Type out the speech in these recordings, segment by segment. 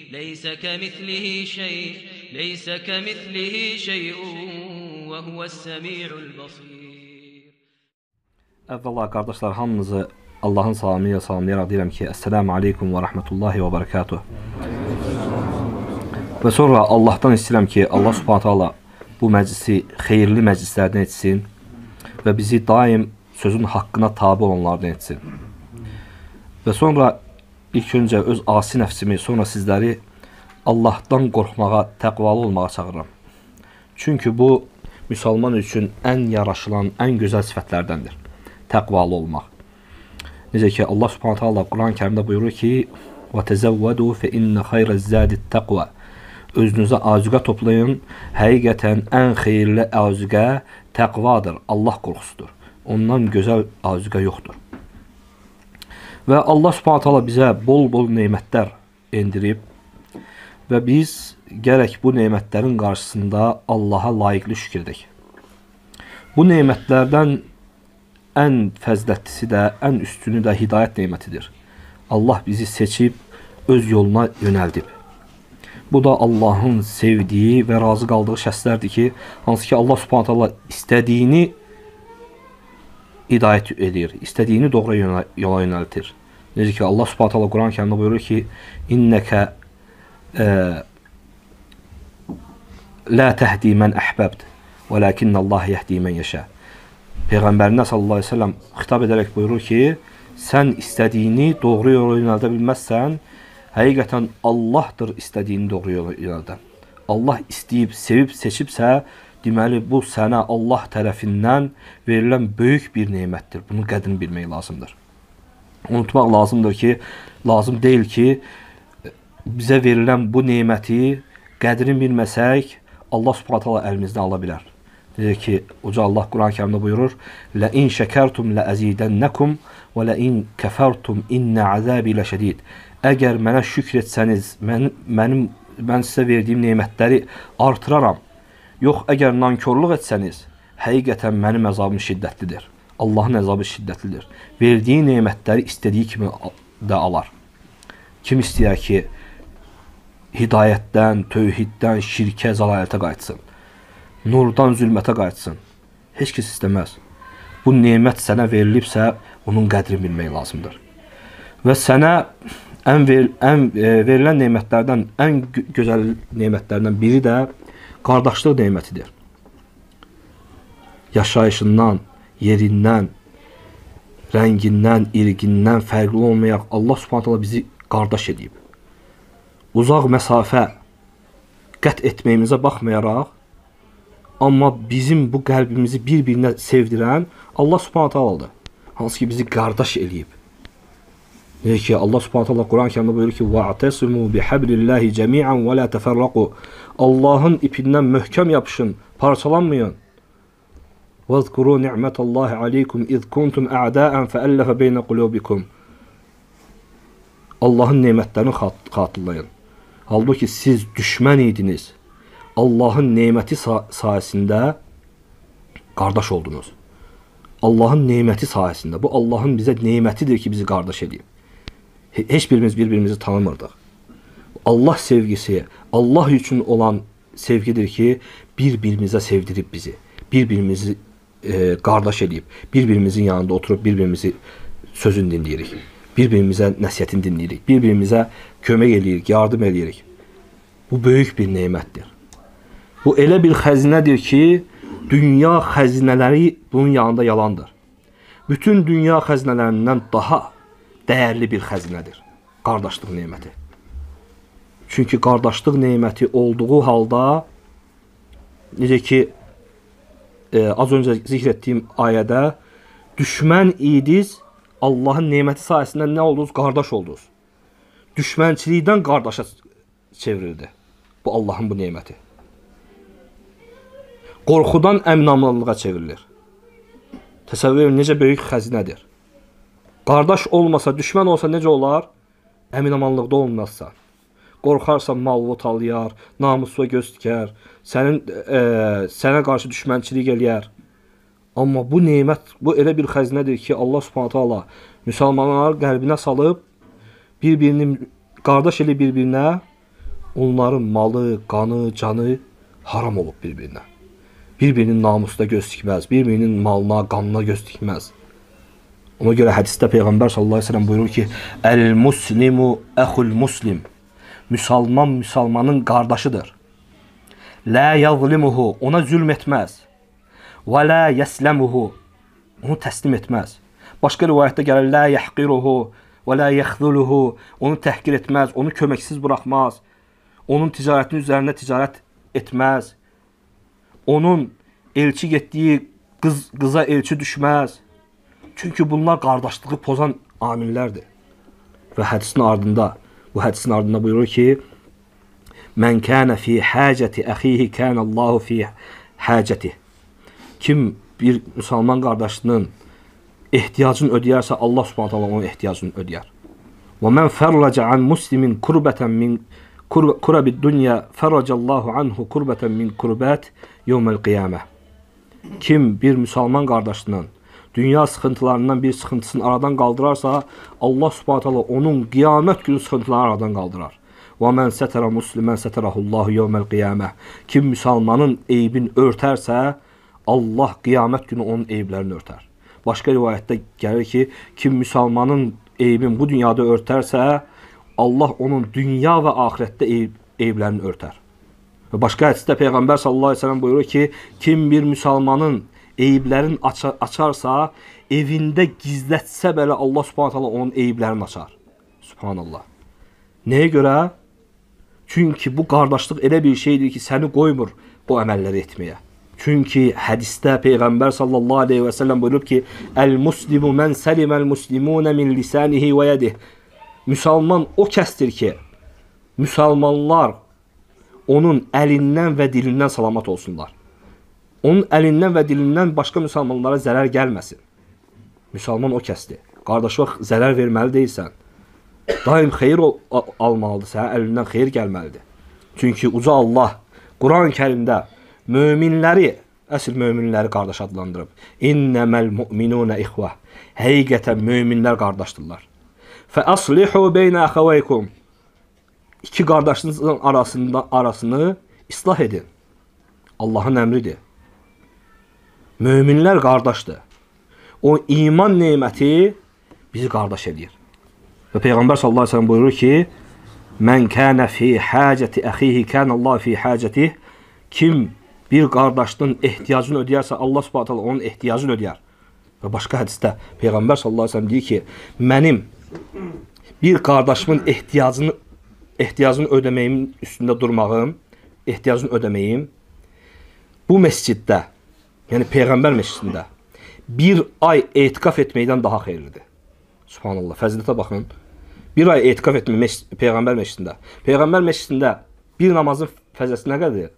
ليس كمثله شيء وهو السميع البصير. Əvvəla qardaşlar, hamınızı Allahın salamı ilə salamlayaraq deyirəm ki, Esselamu aleykum və rəhmətullahi və barakatuh. Və sonra Allahdan istəyirəm ki, Allah subhanət hala bu məclisi xeyirli məclislərdən etsin və bizi daim sözün haqqına tabi olanlardan etsin. Və sonra ilk öncə öz asi nəfsimi, sonra sizləri Allahdan qorxmağa, təqvalı olmağa çağırıram. Çünki bu, müsəlman üçün ən yaraşılan, ən gözəl sifətlərdəndir. Təqvalı olmaq. Necə ki, Allah subhanət hala Quran-ı Kərimdə buyurur ki, وَتَزَوَّدُوا فَإِنَّ خَيْرَ الزَّادِ التَّقْوَى Özünüzə azüqə toplayın. Həqiqətən ən xeyirli azüqə təqvadır, Allah qorxusudur. Ondan gözəl azüqə yoxdur. Və Allah subhanət hala bizə bol-bol neymətlər endirib və biz gərək bu neymətlərin qarşısında Allaha layiqli şükür edək. Bu neymətlərdən ən fəzilətlisi də, ən üstünü də hidayət neymətidir. Allah bizi seçib, öz yoluna yönəldib. Bu da Allahın sevdiyi və razı qaldığı şəxslərdir ki, hansı ki Allah subhanət hala istədiyini hidayət edir, istədiyini doğru yola yönəltir. Necə ki Allah subhanət hala Quran-ı Kərimdə buyurur ki, İnnəkə لا تهدي من أحببت ولكن الله يهدي من يشاء. Peyğəmbərinə sallallahu əleyhi və səlləm xitab edərək buyurur ki, sən istədiyini doğru yola yönəldə bilməzsən, həqiqətən Allahdır istədiyini doğru yola yönəldən. Allah istəyib, sevib, seçibsə, deməli bu sənə Allah tərəfindən verilən böyük bir neymətdir. Bunun qədrini bilmək lazımdır. Unutmaq lazım deyil ki, bizə verilən bu neyməti qədrini bilməsək, Allah subhanət hala əlimizdən ala bilər. Deyir ki, Uca Allah Quran-ı Kərimdə buyurur, لَاِنْ شَكَرْتُمْ لَأَزِيدَنَّكُمْ وَلَاِنْ كَفَرْتُمْ اِنَّ عَذَابِ لَشَدِيدٍ Əgər mənə şükr etsəniz, mən sizə verdiyim neymətləri artıraram. Yox, əgər nankörlük etsəniz, həqiqətən mənim əzabım şiddətlidir. Allahın əzabı şiddətlidir. Verdiyi neymətləri istədiyi kimi də alar. Kim istəyər ki, hidayətdən, tövhiddən, şirkə, zəlalətə qayıtsın, nurdan zülmətə qayıtsın, heç kəs istəməz. Bu neymət sənə verilibsə, onun qədrini bilmək lazımdır. Və sənə verilən neymətlərdən, ən gözəl neymətlərdən biri də qardaşlıq neymətidir. Yaşayışından, yerindən, rəngindən, irqindən fərqli olmayaq, Allah subhanət hala bizi qardaş edib. Uzaq məsafə qət etməyimizə baxmayaraq, amma bizim bu qəlbimizi bir-birinə sevdirən Allah subhanət haladır. Hansı ki bizi qardaş eləyib. Deyir ki, Allah subhanət hala Quran-ı Kərimdə buyurur ki, وَاَعْتَسِمُوا بِحَبْلِ اللّٰهِ جَمِيعًا وَلَا تَفَرَّقُوا Allahın ipindən möhkəm yapışın, parçalanmayın. وَاذْكُرُوا نِعْمَةَ اللّٰهِ عَلَيْكُمْ اِذْ كُنْتُمْ اَعْدَاءً فَأَلَّفَ بَيْنَ قُلُوبِكُمْ Allahın neymətlərini xatırlayın. Halbuki siz düşmən idiniz. Allahın neyməti sayəsində qardaş oldunuz. Allahın neyməti sayəsində. Bu Allahın bizə neymətidir ki, bizi qardaş edib. Heç birimiz bir-birimizi tanımırdıq. Allah sevgisi, Allah üçün olan sevgidir ki, bir-birimizə sevdirib bizi. Bir-birimizi qardaş edib. Bir-birimizin yanında oturub, bir-birimizi sözün dinləyirik. Bir-birimizə nəsiyyətini dinləyirik. Bir-birimizə kömək eləyirik, yardım eləyirik. Bu böyük bir neymətdir. Bu elə bir xəzinədir ki, dünya xəzinələri bunun yanında yalandır. Bütün dünya xəzinələrindən daha dəyərli bir xəzinədir. Qardaşlıq neyməti. Çünki qardaşlıq neyməti olduğu halda, necə ki, az öncə zikr etdiyim ayədə, düşmən idiniz, Allahın neyməti sayəsində nə oldunuz? Qardaş oldunuz. Düşmənçilikdən qardaşa çevrildi. Bu Allahın bu neyməti. Qorxudan əmin-amanlığa çevrilir. Təsəvvür edin, necə böyük xəzinədir. Qardaş olmasa, düşmən olsa necə olar? Əmin-amanlıqda olmazsa. Qorxarsan, mal-vut alayar, namusla göz dikər, sənə qarşı düşmənçilik eləyər. Amma bu neymət, bu elə bir xəzinədir ki, Allah subhanətə Allah müsəlmanları qəlbinə salıb, bir-birini qardaş elə bir-birinə onların malı, qanı, canı haram olub bir-birinə. Bir-birinin namusuna göz dikməz, bir-birinin malına, qanına göz dikməz. Ona görə hədisdə Peyğəmbər sallallahu əleyhi və səlləm buyurur ki: "Əl-muslimu əxul muslim." Müsəlman müsəlmanın qardaşıdır. La yazlimuhu, ona zülm etməz. Və la yəsləmuhu, onu təslim etməz. Başqa rivayətdə gəlir: La yahqiruhu və la yaxzuluhu, onu təhqir etməz, onu köməksiz buraxmaz. Onun ticarətinin üzərində ticarət etməz. Onun elçi getdiyi qıza elçi düşməz. Çünki bunlar qardaşlığı pozan amillərdir. Və hədisin ardında, bu hədisin ardında buyurur ki: "Mən kana fi hacati axihi kana Allahu fi hacati." Kim bir müsəlman qardaşının ehtiyacını ödəyərsə, Allah Subhanahu taala onun ehtiyacını ödəyər. "Və men farraca an muslimin kurbatan min kurabid dunya farracallahu anhu kurbatan min kurbat yawmel qiyamah." Kim bir müsəlman qardaşının dünya sıxıntılarından bir sıxıntısını aradan qaldırarsa, Allah Subhanahu taala onun qiyamət günü sıxıntılarını aradan qaldırar. "Və men satara musliman satarahullahu yawmel qiyamah." Kim müsəlmanın eybini örtərsə, Allah qiyamət günü onun eyblərini örtər. Başqa rivayətdə gəlir ki, kim müsəlmanın eybini bu dünyada örtərsə, Allah onun dünya və axirətdə eyblərini örtər. Və başqa hədisdə Peyğəmbər sallallahu əleyhi və səlləm buyurur ki, kim bir müsəlmanın eyblərini açarsa, evində gizlətsə belə Allah Subhanahu taala onun eyblərini açar. Subhanallah. Nəyə görə? Çünki bu qardaşlıq elə bir şeydir ki, səni qoymur bu əməlləri etməyə. Çünki hədisdə Peyğəmbər sallallahu aleyhi və səlləm buyurub ki: "Əl-muslimu mən səliməl muslimunə min lisanihi və yedih." Müsəlman o kəsdir ki, müsəlmanlar onun əlindən və dilindən salamat olsunlar. Onun əlindən və dilindən başqa müsəlmanlara zərər gəlməsin. Müsəlman o kəsdir. Qardaşa zərər verməli deyilsən. Daim xeyir almalıdır, sənə əlindən xeyir gəlməlidir. Çünki uca Allah Quran-ı Kərimdə möminləri, əsl möminləri qardaş adlandırıb. İnnəməl mu'minunə ixvə. Həqiqətən möminlər qardaşdırlar. Fə aslihu beynə əxəvəykum. İki qardaşınızın arasını islah edin. Allahın əmridir. Möminlər qardaşdır. O iman neməti bizi qardaş edir. Və Peyğəmbər sallallahu əleyhi və səlləm buyurur ki: "Mən kana fi hacati axihi kana Allah fi hacatihi." Kim bir qardaşının ehtiyacını ödəyərsə, Allah Subhanahu taala onun ehtiyacını ödəyər. Və başqa hədisdə Peyğəmbər sallallahu əleyhi və səlləm deyir ki: "Mənim bir qardaşımın ehtiyacını ödəməyimin üstündə durmağım, ehtiyacını ödəməyim bu məsciddə, yəni Peyğəmbər məscidində bir ay etiqaf etməkdən daha xeyirlidir." Subhanallah, fəzilətə baxın. Bir ay etiqaf etmək Peyğəmbər məscidində. Peyğəmbər məscidində bir namazın fəzileti nə qədərdir?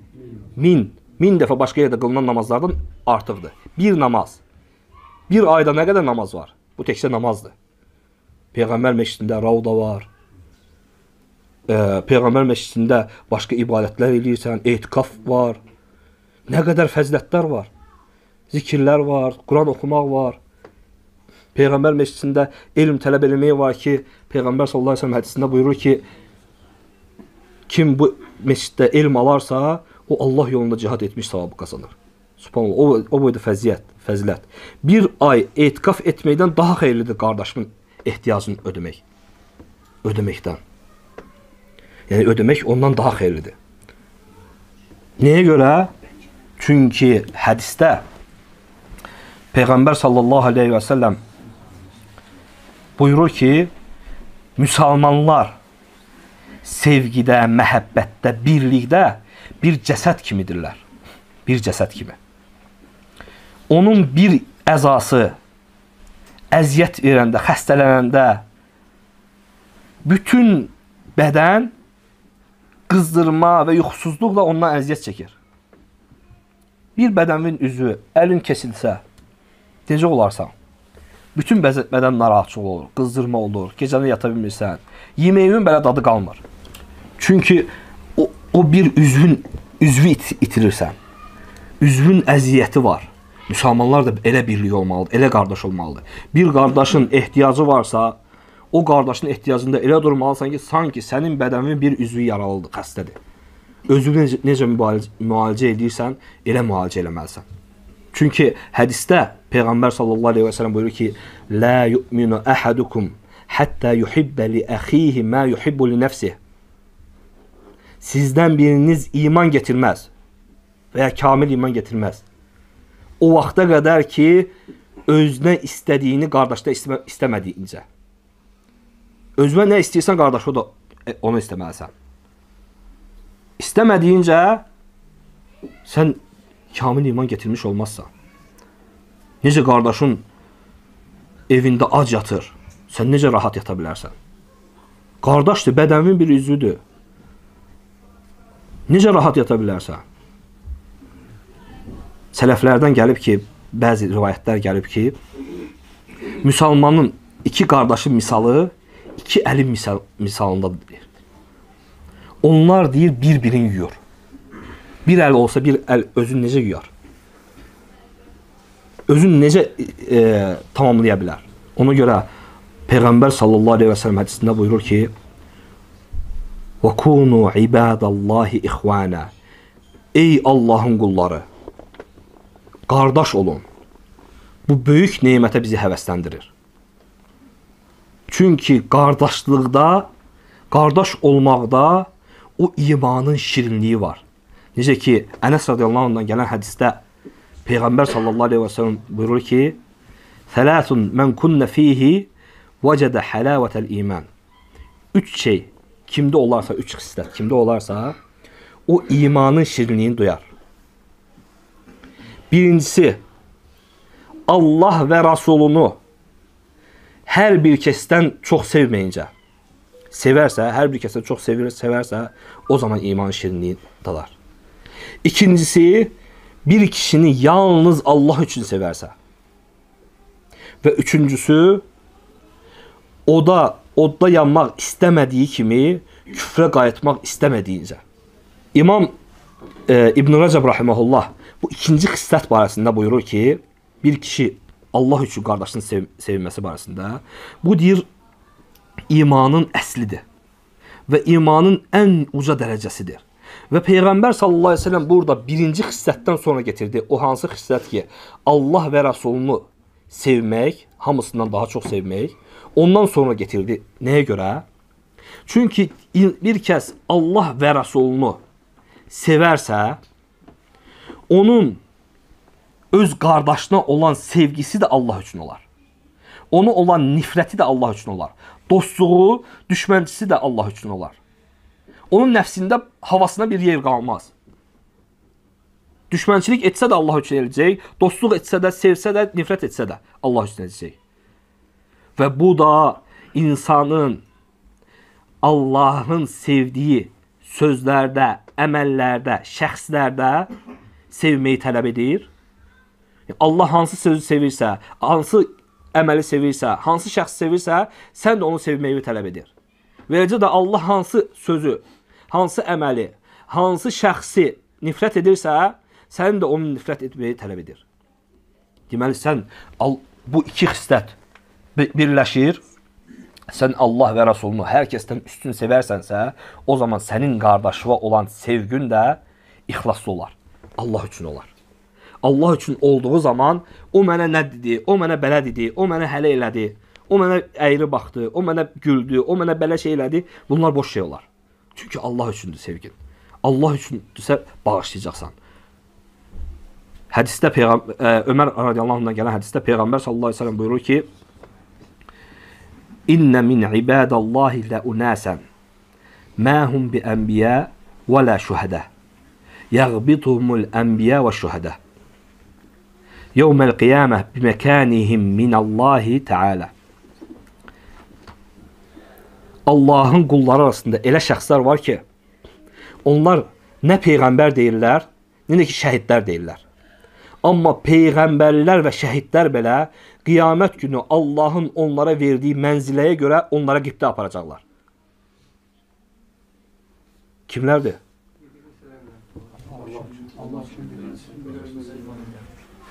Min dəfə başqa yerdə qılınan namazlardan artıqdır. Bir namaz. Bir ayda nə qədər namaz var? Bu təkcə namazdır. Peyğəmbər məscidində ravda var. Peyğəmbər məscidində başqa ibadətlər eləyirsən, etiqaf var. Nə qədər fəzilətlər var. Zikirlər var, Quran oxumaq var. Peyğəmbər məscidində elm tələb eləmək var ki, Peyğəmbər sallallahu əleyhi və səlləm hədisində buyurur ki, kim bu məsciddə elm alarsa, o Allah yolunda cihad etmiş savabı qazanır. Subhanallah, o boyda fəzilət. Bir ay etiqaf etməkdən daha xeyirlidir qardaşımın ehtiyacını ödəməkdən. Yəni ödəmək ondan daha xeyirlidir. Nəyə görə? Çünki hədisdə Peyğəmbər sallallahu aleyhi və səlləm buyurur ki, müsəlmanlar sevgidə, məhəbbətdə, birlikdə bir cəsəd kimidirlər. Bir cəsəd kimi. Onun bir əzası əziyyət verəndə, xəstələnəndə bütün bədən qızdırma və yuxusuzluqla ondan əziyyət çəkir. Bir bədənin üzvü, əlin kesilsə, necə olarsan? Bütün bədən narahatçılıq olur, qızdırma olur, gecəni yata bilmirsən, yeməyimin belə dadı qalmır. Çünki o bir üzvü itirirsən. Üzvün əziyyəti var. Müsəlmanlar da elə birlik olmalıdır, elə qardaş olmalıdır. Bir qardaşın ehtiyacı varsa, o qardaşın ehtiyacında elə durmalısan ki, sanki sənin bədənin bir üzvü yaralıdır, xəstədir. Özünü necə müalicə edirsən, elə müalicə eləməlisən. Çünki hədisdə Peyğəmbər sallallahu aleyhi və sələm buyurur ki, "Lə yu'minu ahadukum hatta yuhibbe li axihi ma yuhibbu li nefsihi." Sizdən biriniz iman getirməz və ya kamil iman getirməz. O vaxta qədər ki, özünə istədiyini qardaşda istəmədiyincə. Özünə nə istəyirsən, qardaşda da onu istəməlisən. İstəmədiyincə sən kamil iman getirmiş olmazsan. Necə qardaşın evində ac yatır, sən necə rahat yata bilərsən? Qardaşdır, bədənin bir üzvüdür. Necə rahat yata bilərsən? Sələflərdən gəlib ki, bəzi rivayətlər gəlib ki, müsəlmanın iki qardaşın misalı iki əlin misalındadır deyir. Onlar deyir, bir-birini yuyur. Bir əl olsa bir əl özünü necə yuyar? Özünü necə tamamlaya bilər? Ona görə Peyğəmbər sallallahu aleyhi və sələm hədisində buyurur ki, وَكُونُوا عِبَادَ اللّٰهِ إِخْوَانَا Ey Allahın qulları! Qardaş olun. Bu böyük nemətə bizi həvəsləndirir. Çünki qardaşlıqda, qardaş olmaqda o imanın şirinliyi var. Necə ki, Ənəs radiyallahu anhdan gələn hədisdə Peyğəmbər sallallahu aleyhi və sələm buyurur ki, ثَلَاثٌ مَنْ كُنَّ ف۪يهِ وَجَدَ حَلَاوَةَ الْاِيمَانِ Üç şey, kimdə olarsa, üç xislət, kimdə olarsa, o imanın şirinliyini duyar. Birincisi, Allah və Rasulunu hər bir kəsdən çox sevməyincə, sevərsə, hər bir kəsdən çox sevərsə, o zaman imanın şirinliyi dalar. İkincisi, bir kişini yalnız Allah üçün sevərsə. Və üçüncüsü, odda yanmaq istəmədiyi kimi, küfrə qayıtmaq istəmədiyincə. İmam İbn Rəcəb rahiməhullah bu ikinci xislət barəsində buyurur ki, bir kişi Allah üçün qardaşını sevilməsi barəsində, bu deyir, imanın əslidir və imanın ən uca dərəcəsidir. Və Peyğəmbər sallallahu aleyhi ve sellem burada birinci xislətdən sonra getirdi. O hansı xislət ki, Allah və Rasulunu sevmək, hamısından daha çox sevmək, ondan sonra getirdi. Nəyə görə? Çünki bir kəs Allah və Rasulunu sevərsə, onun öz qardaşına olan sevgisi də Allah üçün olar. Ona olan nifrəti də Allah üçün olar. Dostluğu, düşməncisi də Allah üçün olar. Onun nəfsində, havasına bir yer qalmaz. Düşmənçilik etsə də Allah üçün edəcək, dostluq etsə də, sevsə də, nifrət etsə də Allah üçün edəcək. Və bu da insanın Allahın sevdiyi sözlərdə, əməllərdə, şəxslərdə sevməyi tələb edir. Allah hansı sözü sevirsə, hansı əməli sevirsə, hansı şəxs sevirsə, sən də onu sevməyi tələb edir. Beləcə də Allah hansı sözü, hansı əməli, hansı şəxsi nifrət edirsə, sən də onu nifrət etməyi tələb edir. Deməli, sən bu iki xislət birləşir, sən Allah və Rasulunu hər kəsdən üstün sevərsənsə, o zaman sənin qardaşına olan sevgün də ixlaslı olar. Allah üçün olar. Allah üçün olduğu zaman o mənə nə dedi, o mənə belə dedi, o mənə hələ elədi, o mənə əyri baxdı, o mənə güldü, o mənə belə şey elədi. Bunlar boş şey olar. Çünki Allah üçündür sevgin. Allah üçündürsə bağışlayacaqsan. Hədisdə Ömər radiyallahu anhdan gələn hədisdə Peyğəmbər sallallahu aleyhi ve sellem buyurur ki, İnnə min ibadallahi lə unəsən mə hum bi ənbiyə və lə şühədə yəğbituhumul ənbiyə və şühədə yevməl qiyamə biməkənihim minəllahi teala. Allahın qulları arasında elə şəxslər var ki, onlar nə peyğəmbər deyirlər, nə də ki şəhidlər deyirlər. Amma peyğəmbərlər və şəhidlər belə qiyamət günü Allahın onlara verdiyi mənziləyə görə onlara qibtə aparacaqlar. Kimlərdir?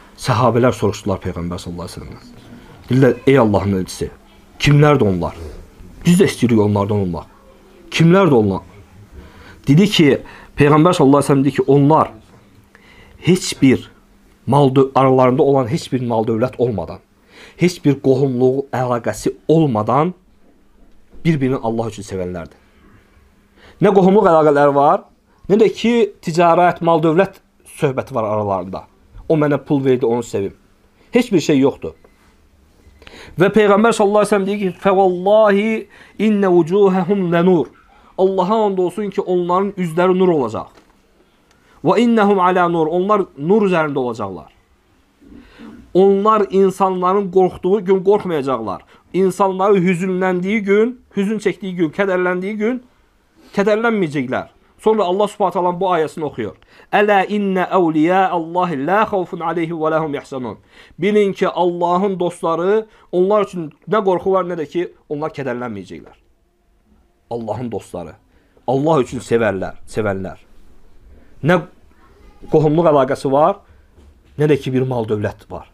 Səhabələr soruşdular Peyğəmbər sallallahu aleyhi ve sellem. Deyirlər, ey Allahın elçisi, kimlərdir onlar? Biz də istəyirik onlardan olmaq. Kimlər də onlar? Dedi ki, Peyğəmbər sallallahu əleyhi və səlləm dedi ki, onlar heç bir aralarında olan heç bir mal dövlət olmadan, heç bir qohumluğu əlaqəsi olmadan bir-birini Allah üçün sevənlərdir. Nə qohumluq əlaqələri var, nə də ki, ticarət, mal dövlət söhbəti var aralarında. O mənə pul verdi, onu sevim. Heç bir şey yoxdur. Və Peyğəmbər sallallahu əleyhi və səlləm deyir ki, "Fəvallahi inne vucuhahum lanur." Allaha and olsun ki, onların üzləri nur olacaq. Və innehum ala nur. Onlar nur üzərində olacaqlar. Onlar insanların qorxduğu gün qorxmayacaqlar. İnsanları hüzünləndiyi gün, hüzün çəkdiyi gün, kədərləndiyi gün kədərlənməyəcəklər. Sonra Allah Subhanahu taala bu ayəsini oxuyur. Ələ inne awliya Allahi la xawfun alayhim və lahum yahzanun. Bilin ki, Allahın dostları, onlar üçün nə qorxu var, nə də ki, onlar kədərlənməyəcəklər. Allahın dostları. Allah üçün sevənlər. Nə qohumluq əlaqəsi var, nə də ki, bir mal dövlət var.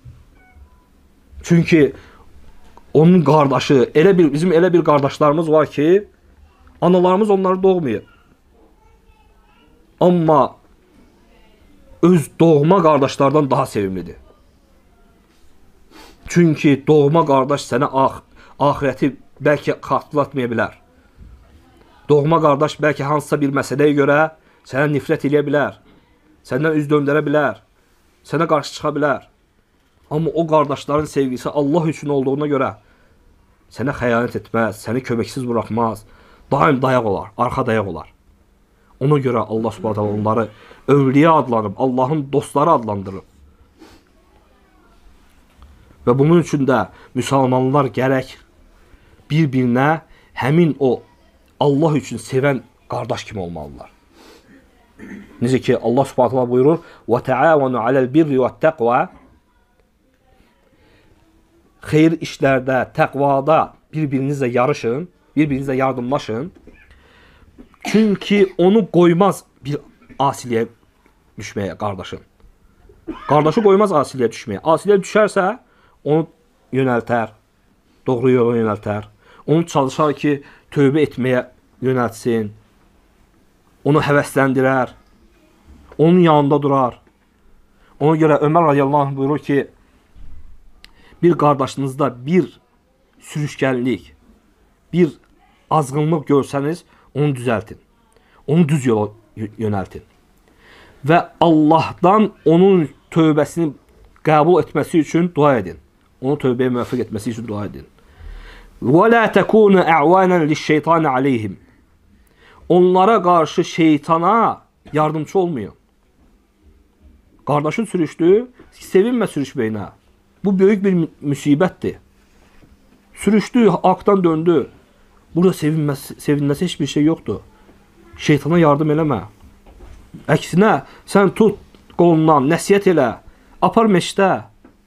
Çünki onun qardaşı, bizim elə bir qardaşlarımız var ki, analarımız onları doğmayıb. Amma öz doğma qardaşlardan daha sevimlidir. Çünki doğma qardaş sənə axirəti bəlkə xatırlatmaya bilər. Doğma qardaş bəlkə hansısa bir məsələyə görə sənə nifrət edə bilər. Səndən üz döndərə bilər. Sənə qarşı çıxa bilər. Amma o qardaşların sevgisi Allah üçün olduğuna görə sənə xəyanət etməz, səni köməksiz buraxmaz. Daim dayaq olar, arxa dayaq olar. Ona görə Allah Subhanahu taala onları övliya adlanıb, Allahın dostları adlandırıb. Və bunun üçün də müsəlmanlar gərək bir-birinə həmin o Allah üçün sevən qardaş kimi olmalılar. Necə ki Allah Subhanahu taala buyurur: "Və təavunu alel birri və təqva." Xeyir işlərdə, təqvada bir-birinizlə yarışın, bir-birinizlə yardımlaşın. Çünki onu qoymaz bir asiliyə düşməyə qardaşın. Qardaşı qoymaz asiliyə düşməyə. Asiliyə düşərsə, onu yönəltər, doğru yola yönəltər. Onu çalışar ki, tövbə etməyə yönəltsin. Onu həvəsləndirər. Onun yanında durar. Ona görə Ömər radiyallahu anh buyurur ki, bir qardaşınızda bir sürüşkənlik, bir azğınlıq görsəniz, onu düzəltin. Onu düz yola yönəltin. Və Allahdan onun tövbəsini qəbul etməsi üçün dua edin. Onu tövbəyə müvəffəq etməsi üçün dua edin. وَلَا تَكُونَ اَعْوَانًا لِلشَّيْطَانِ عَلَيْهِمْ. Onlara qarşı şeytana yardımcı olmayın. Qardaşın sürüşdü, sevinmə sürüşməyinə. Bu böyük bir müsibətdir. Sürüşdü, haqdan döndü. Burada sevinməsi heç bir şey yoxdur. Şeytana yardım eləmə. Əksinə, sən tut qolundan, nəsiyyət elə. Apar meşdə.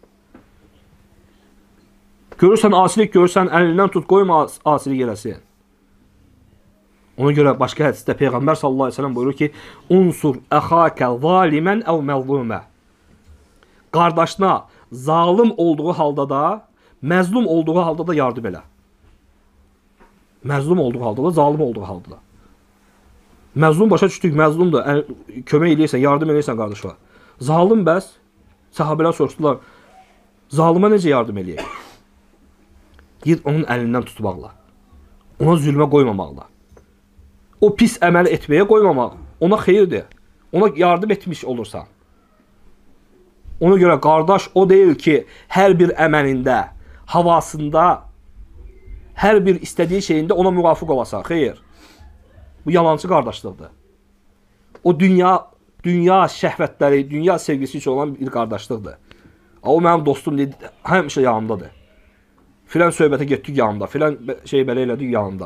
Görürsən, asilik görürsən, əlindən tut, qoyma asilik eləsin. Ona görə başqa hədisdə Peyğəmbər sallallahu əleyhi və səlləm buyurur ki, "Unsur əxaka zalimən əv məzlumə." Qardaşına zalim olduğu halda da, məzlum olduğu halda da yardım elə. Məzlum olduğu halda da, zalim olduğu halda da. Məzlum başa düşdük, məzlumdur. Kömək eləyirsən, yardım eləyirsən qardaşına. Zalim bəs. Səhabələr soruşdular, zalimə necə yardım eləyək? Deyir, onun əlindən tutmaqla. Ona zülmə qoymamaqla. O pis əməl etməyə qoymamaq. Ona xeyirdir. Ona yardım etmiş olursan. Ona görə qardaş o deyil ki, hər bir əməlində, havasında, hər bir istədiyi şeyində ona müvafiq olasan. Xeyr. Bu yalancı qardaşlıqdır. O dünya şəhvətləri, dünya sevgisi üçün olan bir qardaşlıqdır. O mənim dostum deyil, həmişə yanımdadır. Filan söhbətə getdik yanımda, filan şey belə elədik yanımda.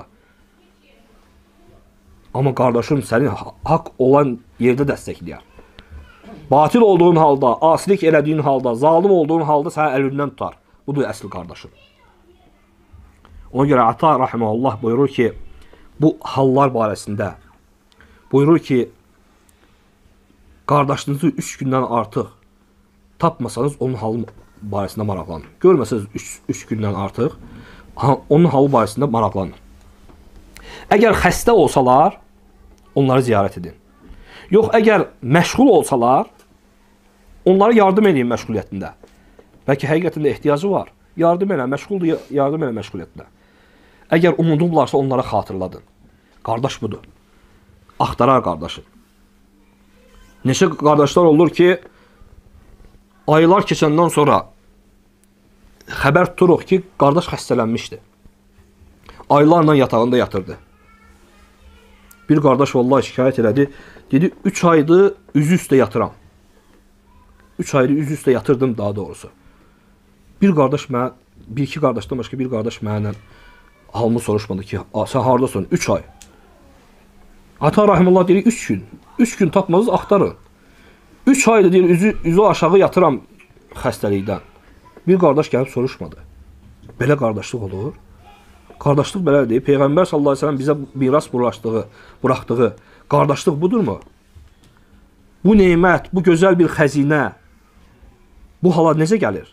Amma qardaşım səni haqq olan yerdə dəstəkləyər. Batil olduğun halda, asilik elədiyin halda, zalim olduğun halda səni əlindən tutar. Budur əsl qardaşın. Ona görə Ata rahimehullah buyurur ki, bu hallar barəsində buyurur ki, qardaşınızı 3 gündən artıq tapmasanız onun halı barəsində maraqlanın. Görməsəniz 3 gündən artıq, onun halı barəsində maraqlanın. Əgər xəstə olsalar, onları ziyarət edin. Yox, əgər məşğul olsalar, onlara yardım edin məşğuliyyətində. Bəlkə həqiqətən də ehtiyacı var. Yardım elə, məşğuldur, yardım elə məşğuliyyətində. Əgər unudublarsa onlara xatırladın. Qardaş budur. Axtarar qardaşı. Neçə qardaşlar olur ki, aylar keçəndən sonra xəbər tuturuq ki, qardaş xəstələnmişdi. Aylarla yatağında yatırdı. Bir qardaş vallahi şikayət elədi. Dedi, 3 aydır üzü üstə yatıram. 3 aydır üzü üstə yatırdım daha doğrusu. Bir iki qardaşdan başqa bir qardaş mənlə halımı soruşmadı ki, sən haradasan? 3 ay. Ata rahimullah deyir, 3 gün. 3 gün tapmadınız, axtarın. 3 aydır deyir, üzü aşağı yatıram xəstəlikdən. Bir qardaş gəlib soruşmadı. Belə qardaşlıq olur. Qardaşlıq belədir. Peyğəmbər sallallahu əleyhi və səlləm bizə miras buraxdığı qardaşlıq budurmu? Bu nemət, bu gözəl bir xəzinə bu hala necə gəlir?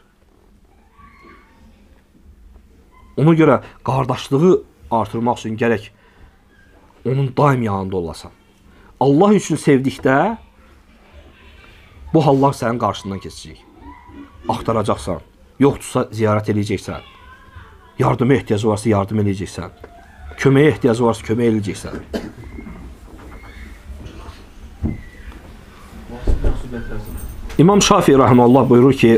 Ona görə qardaşlığı artırmaq üçün gərək onun daim yanında olasan. Allah üçün sevdikdə bu hallar sənin qarşından keçəcək. Axtaracaqsan, yoxdursa ziyarət edəcəksən. Yardıma ehtiyacı varsa yardım edəcəksən. Köməyə ehtiyacı varsa kömək edəcəksən. İmam Şafii rahimehullah buyurur ki,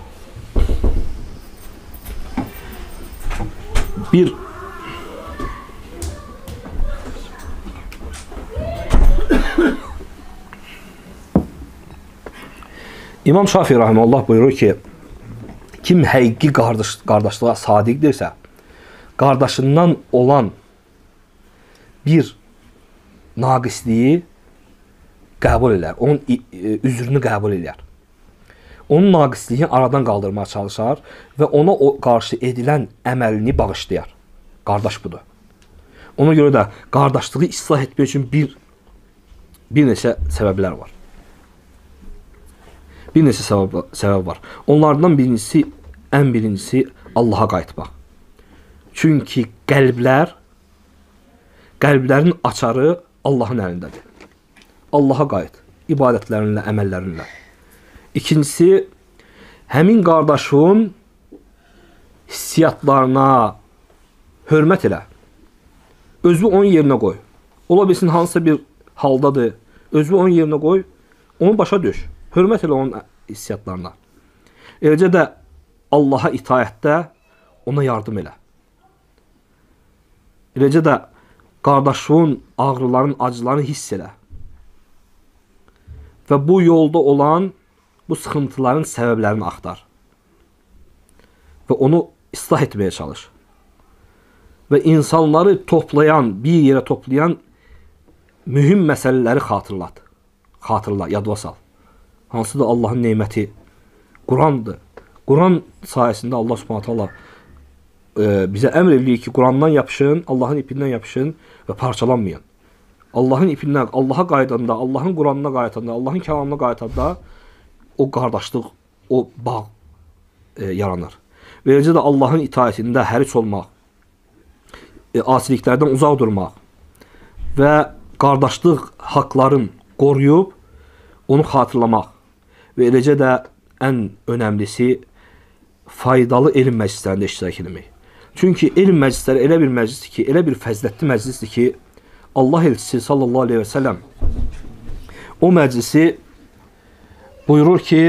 İmam Şafii rahimehullah buyurur ki, kim həqiqi qardaşlığa sadiqdirsə, qardaşından olan bir naqisliyi qəbul edər, onun üzrünü qəbul edər. Onun naqisliyini aradan qaldırmaya çalışar və ona qarşı edilən əməlini bağışlayar. Qardaş budur. Ona görə də qardaşlığı islah etmək üçün bir neçə səbəblər var. Bir neçə səbəb var. Onlardan ən birincisi Allaha qayıtmaq. Çünki qəlblərin açarı Allahın əlindədir. Allaha qayıt, ibadətlərinlə, əməllərinlə. İkincisi, həmin qardaşın hissiyatlarına hörmət elə. Özünü onun yerinə qoy. Ola bilsin hansısa bir haldadır. Özünü onun yerinə qoy, onu başa düş. Hörmət elə onun hissiyatlarına. Eləcə də Allaha itaətdə ona yardım elə. Eləcə də qardaşın ağrıların, acılarını hiss elə. Və bu yolda olan bu sıxıntıların səbəblərini axtar. Və onu islah etməyə çalış. Və insanları bir yerə toplayan mühüm məsələləri xatırla, yadva sal. Hansıdır Allahın neyməti? Qurandır. Quran sayəsində Allah Subhanahu taala bizə əmr edir ki, Qurandan yapışın, Allahın ipindən yapışın və parçalanmayın. Allahın ipindən, Allaha qayıdanda, Allahın Quranına qayıdanda, Allahın kəlamına qayıdanda o qardaşlıq, o bağ yaranır. Və eləcə də Allahın itaətində həric olmaq, asiliklərdən uzaq durmaq və qardaşlıq haqların qoruyub onu xatırlamaq və eləcə də ən önəmlisi faydalı elm məclislərində iştirak etmək. Çünki elm məclisləri elə bir məclisdir ki, elə bir fəzilətli məclisdir ki, Allah elçisi sallallahu aleyhi və səlləm o məclisi buyurur ki,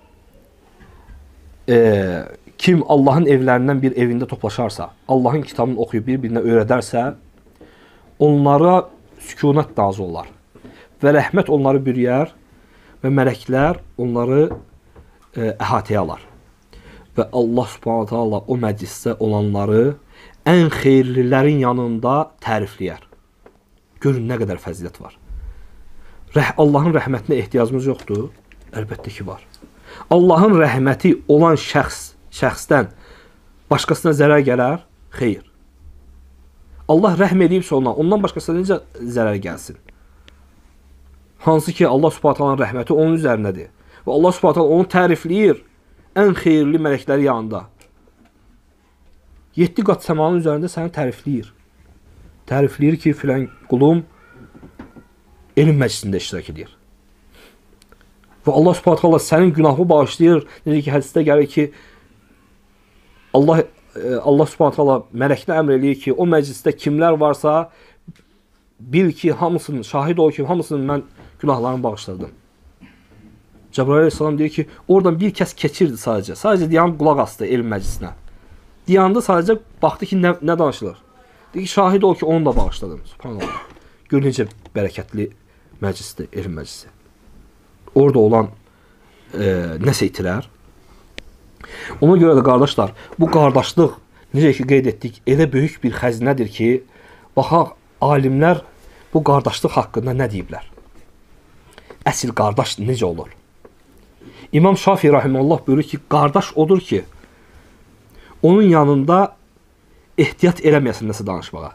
kim Allahın evlərindən bir evində toplaşarsa, Allahın kitabını oxuyub bir-birinə öyrədərsə, onlara sükunət nazı olar və rəhmət onları bürüyər və mələklər onları əhatəyə alar. Və Allah Subhanahu taala o məclisdə olanları ən xeyirlilərin yanında tərifləyər. Görün nə qədər fəzilət var. Allahın rəhmətinə ehtiyacımız yoxdur? Əlbəttə ki var. Allahın rəhməti olan şəxsdən başqasına zərər gələr? Xeyr. Allah rəhm edibsə ona, ondan başqasına necə zərər gəlsin? Hansı ki Allah Subhanahu taalanın rəhməti onun üzərindədir. Və Allah Subhanahu taala onu tərifləyir ən xeyirli mələkləri yanında. 7 qat səmanın üzərində səni tərifləyir. Tərifləyir ki, filan qulum elm məclisində iştirak edir. Və Allah Subhanahu taala sənin günahını bağışlayır. Necə ki, hədisdə gəlir ki, Allah Subhanahu taala mələklə əmr eləyir ki, o məclisdə kimlər varsa bil ki, hamısının şahid ol ki, hamısının mən günahlarını bağışladım. Cəbrail əleyhissalam deyir ki, oradan bir kəs keçirdi sadəcə. Sadəcə dayanıb qulaq asdı elm məclisinə. Dayandı, sadəcə baxdı ki, nə danışılır. Deyir ki, şahid ol ki, onu da bağışladım. Subhanallah. Gör necə bərəkətli məclisdir, elm məclisi. Orada olan nəsə itirər. Ona görə də qardaşlar, bu qardaşlıq necə ki qeyd etdik, elə böyük bir xəzinədir ki, baxaq, alimlər bu qardaşlıq haqqında nə deyiblər? Əsl qardaş necə olur? İmam Şafii rahimehullah buyurur ki, qardaş odur ki, onun yanında ehtiyat eləməyəsin nəsə danışmağa.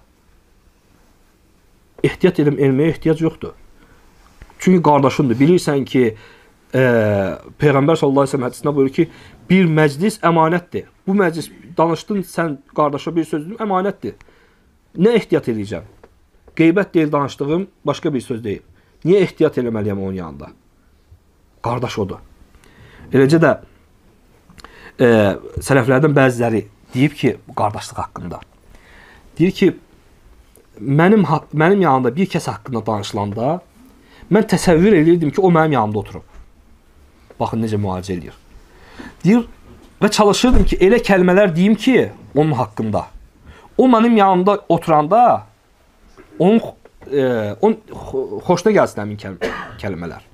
Ehtiyat eləməyə ehtiyac yoxdur. Çünki qardaşındır. Bilirsən ki, Peyğəmbər sallallahu əleyhi və səlləm hədisində buyurur ki, bir məclis əmanətdir. Bu məclis danışdın sən qardaşa bir söz dedin, əmanətdir. Nə ehtiyat edəcəm? Qeybət deyil danışdığım, başqa bir söz deyil. Niyə ehtiyat eləməliyəm onun yanında? Qardaş odur. Eləcə də sələflərdən bəziləri deyib ki, bu qardaşlıq haqqında. Deyir ki, mənim yanımda bir kəs haqqında danışılanda mən təsəvvür edirdim ki, o mənim yanımda oturub. Baxın necə müalicə edir. Deyir, və çalışırdım ki, elə kəlmələr deyim ki, onun haqqında. O mənim yanımda oturanda onun xoşuna gəlsin həmin kəlmələr.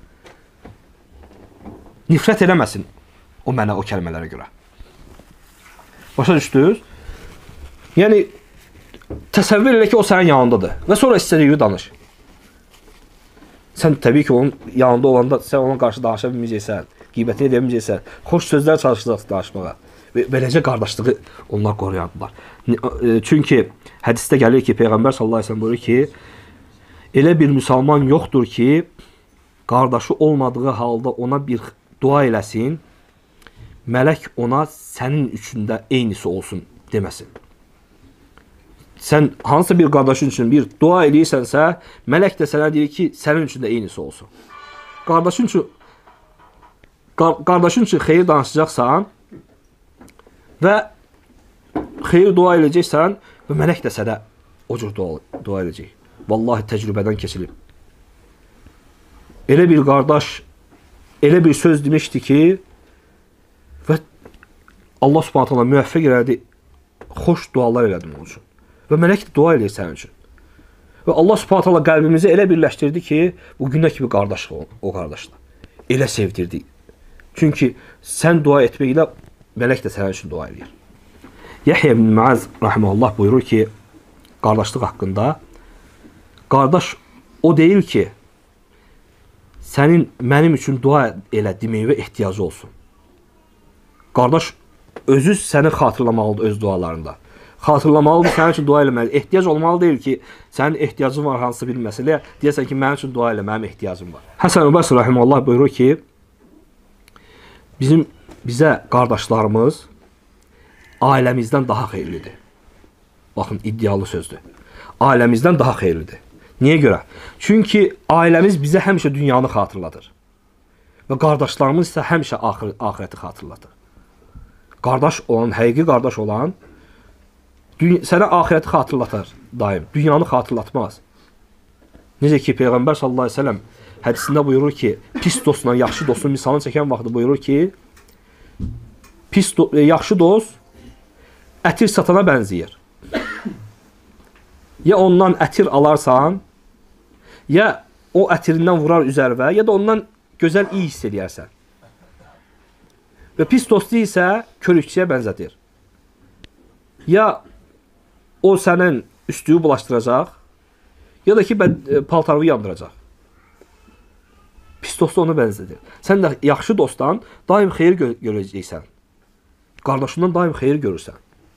Nifrət eləməsin o mənə o kəlmələrə görə. Başa düşdünüz? Yəni, təsəvvür elə ki, o sənin yanındadır və sonra istədiyi danış. Sən təbii ki, onun yanında olanda sən ona qarşı danışa bilməyəcəksən, qiybətini edə bilməyəcəksən, xoş sözlər çalışacaqsın danışmağa. Və beləcə qardaşlığı onlar qoruyandılar. Çünki hədisdə gəlir ki, Peyğəmbər sallallahu əleyhi və səlləm buyurur ki, elə bir müsəlman yoxdur ki, qardaşı olmadığı halda ona bir dua eləsin, mələk ona sənin üçündə eynisi olsun deməsin. Sən hansısa bir qardaşın üçün bir dua eləyirsənsə, mələk də sənə deyir ki, sənin üçün də eynisi olsun. Qardaşın üçün xeyir danışacaqsan və xeyir dua eləyəcəksən və mələk də sənə o cür dua eləyəcək. Vallahi təcrübədən keçilib. Elə bir qardaş, elə bir söz demişdi ki, və Allah Subhanahu taala müvəffəq elədi, xoş dualar elədim onun üçün. Və mələk də dua eləyir sənin üçün. Və Allah Subhanahu taala qəlbimizi elə birləşdirdi ki, bu gündə kimi qardaşlıq o qardaşla. Elə sevdirdi. Çünki sən dua etməklə mələk də sənin üçün dua eləyir. Yahya ibn Muaz rahimehullah buyurur ki, qardaşlıq haqqında, qardaş o deyil ki, sənin mənim üçün dua elə deməyinə ehtiyacı olsun. Qardaş özü səni xatırlamalıdır öz dualarında. Xatırlamalıdır, sənin üçün dua eləməlidir. Ehtiyac olmalı deyil ki, sənin ehtiyacın var hansısa bir məsələyə, deyəsən ki, mənim üçün dua elə, mənim ehtiyacım var. Həsən Basri rahimehullah buyurur ki, bizə qardaşlarımız ailəmizdən daha xeyirlidir. Baxın, iddialı sözdür. Ailəmizdən daha xeyirlidir. Niyə görə? Çünki ailəmiz bizə həmişə dünyanı xatırladır. Və qardaşlarımız isə həmişə axirəti xatırladır. Qardaş olan, həqiqi qardaş olan sənə axirəti xatırlatar daim. Dünyanı xatırlatmaz. Necə ki, Peyğəmbər sallallahu əleyhi və səlləm hədisində buyurur ki, pis dostla yaxşı dostun misalını çəkən vaxtı buyurur ki, yaxşı dost ətir satana bənzəyir. Ya ondan ətir alarsan, ya o ətirindən vurar üzərvə, ya da ondan gözəl iyi hiss edərsən. Və pis dostu isə körükçüyə bənzədir. Ya o sənin üstüyü bulaşdıracaq, ya da ki, paltarını yandıracaq. Pis dostu ona bənzədir. Sən də yaxşı dostdan daim xeyir görəcəksən. Qardaşından daim xeyir görürsən.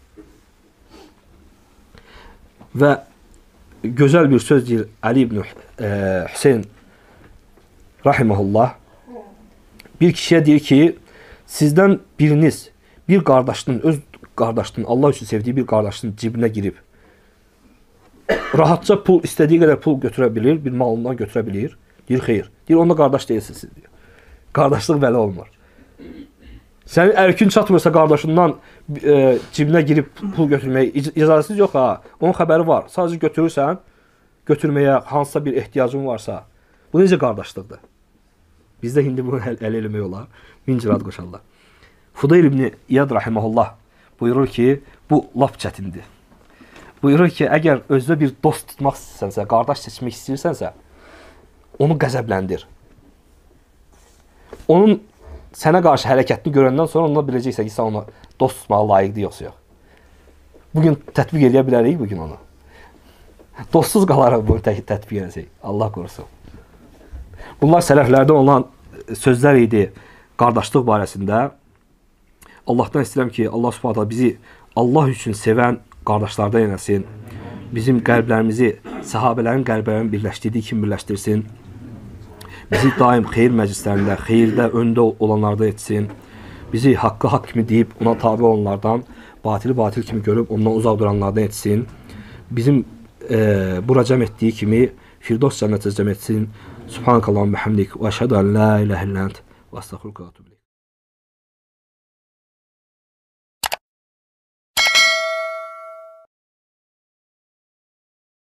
Və gözəl bir söz deyir Ali ibn Hüseyin rahimehullah. Bir kişiyə deyir ki, sizdən biriniz bir qardaşının öz qardaşının, Allah üçün sevdiyi bir qardaşının cibinə girib rahatca pul, istədiyi qədər pul götürə bilir, bir malından götürə bilir. Deyir, xeyr. Deyir, onunla qardaş deyilsiniz siz, deyir. Qardaşlıq belə olmur. Sənin ərkin çatmırsa qardaşından cibinə girib pul götürməyə icazəsiz yox ha. Onun xəbəri var. Sadəcə götürürsən, götürməyə hansısa bir ehtiyacın varsa, bu necə qardaşlıqdır? Bizdə indi bunu əl eləmək olar. Min cürət qoşarlar. Fudayl ibn İyad rahimehullah buyurur ki, bu lap çətindir. Buyurur ki, əgər özünə bir dost tutmaq istəyirsənsə, qardaş seçmək istəyirsənsə, onu qəzəbləndir. Onun sənə qarşı hərəkətini görəndən sonra onunla biləcəksən ki, sən ona dost tutmağa layiqdir yoxsa yox. Bugün tətbiq edə bilərik bugün onu. Dostsuz qalaraq bunu tətbiq edəcək. Allah qorusun. Bunlar sələflərdən olan sözlər idi qardaşlıq barəsində. Allahdan istəyirəm ki, Allah Subhanahu taala bizi Allah üçün sevən qardaşlardan eləsin. Bizim qəlblərimizi səhabələrin qəlblərinin birləşdirdiyi kimi birləşdirsin. Bizi daim xeyir məclislərində, xeyirdə öndə olanlardan etsin. Bizi haqqı haqq kimi deyib ona tabi olanlardan, batili batil kimi görüb ondan uzaq duranlardan etsin. Bizim bura cəm etdiyi kimi Firdos cənnətə cəm etsin. Subhanakallahumma hamdik və əşhədu en la ilahe illə ent və estəğfiruke və etûbü ileyk.